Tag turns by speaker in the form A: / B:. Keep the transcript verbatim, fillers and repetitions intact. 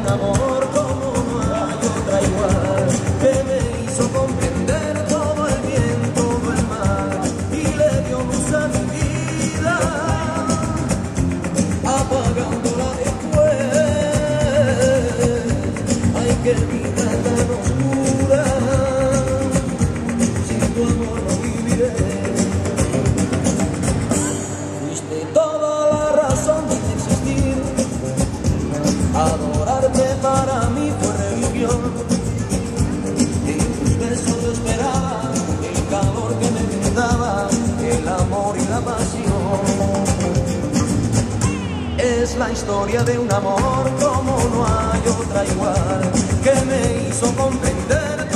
A: amor como no hay otra igual, que me hizo comprender todo el bien, todo el mal, y le dio luz a mi vida, apagándola después. Ay, que vida tan oscura, sin tu amor no viviré. Fuiste toda la razón de existir, adorarte para mí fue religión. En tus besos yo esperaba el calor que me brindaba, el amor y la pasión. Es la historia de un amor como no hay otra igual, que me hizo comprender